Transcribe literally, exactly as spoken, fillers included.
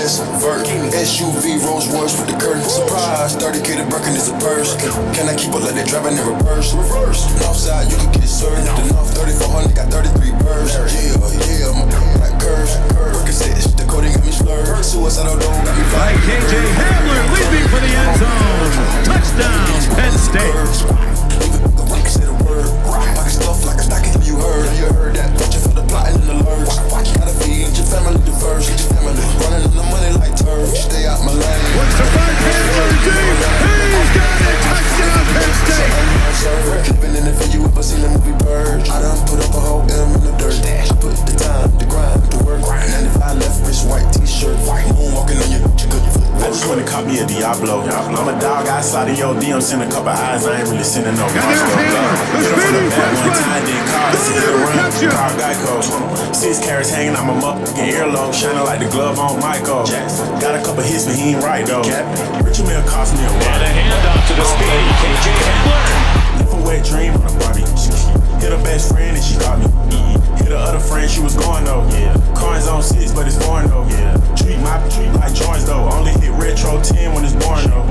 S, vert, S U V, Rolls Royce with the curtain. Surprise, thirty K to Birkin is a purse. Can I keep up like they driving in reverse? Reverse. Northside, you can get served. The North thirty-four hundred got thirty-three birds. Yeah, yeah, my black curves. Percocet, the coding got me slurred. Suicidal dome got me by K J Hamler leaping for the end zone. Touchdown, Penn State. Pocket stuff like a stocking, you heard. You heard that, but you feel the plotting in the lurch. Gotta feed your family the first. Get your family running in the money like turf. Stay out my lane. What's the back hammer deep? He's got it. Touchdown, Penn State. Living in the video, ever seen the movie Bird? I done put up a whole M in the dirt. Dash, put the time, the grind, the work. ninety-five left wrist, white t-shirt, white moon walking on your good. I just wanna copy a Diablo. I'm a dog outside of your D. I'm sending a couple eyes. I ain't really sending no. And there's Hamler. The speedy freshman. Car Geico. Six carats hanging out my motherfucking earlobe, shining like the glove on Michael. Got a couple hits, but he ain't right though. Richard Mill cost me a ride. And a handoff to the speedy K J Hamler. Live a wet dream on a Barbie. Hit her best friend and she got me. Hit her other friend, she was going though. Yeah. Coins on six, but it's foreign though. Yeah. Treat my treat like joints though. Only hit retro ten when it's born though.